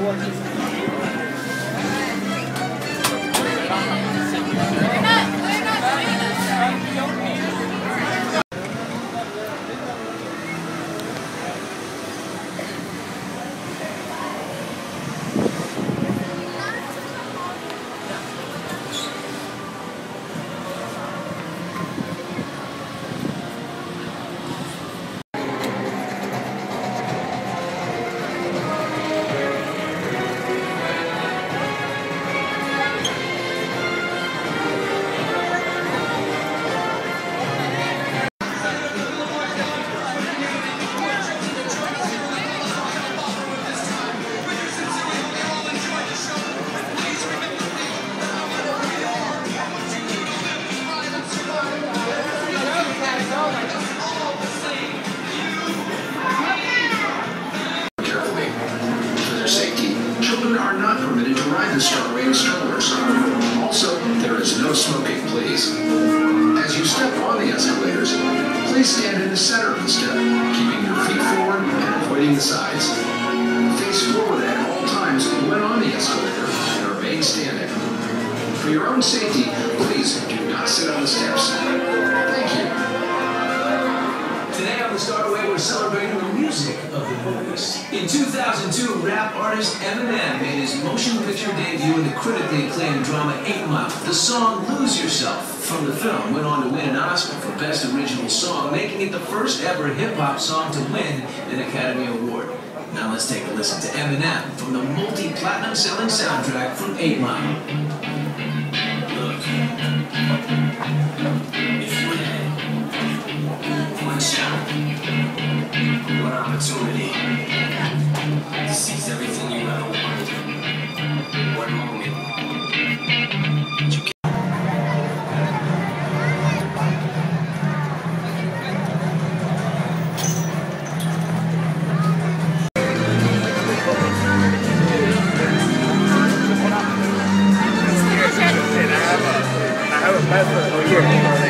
No smoking, please. As you step on the escalators, please stand in the center of the step, keeping your feet forward and avoiding the sides. Face forward at all times when on the escalator and remain standing. For your own safety, please do not sit on the steps. Thank you. Today on The Starway, we're celebrating the music of the movies. In 2002, rap artist Eminem made his motion picture debut in the critically acclaimed drama 8 Mile. The song Lose Yourself from the film went on to win an Oscar for Best Original Song, making it the first ever hip-hop song to win an Academy Award. Now let's take a listen to Eminem from the multi-platinum selling soundtrack from 8 Mile. Look, if you had one shot, one opportunity to seize everything you ever wanted, one moment you can't. I have a passport for a year.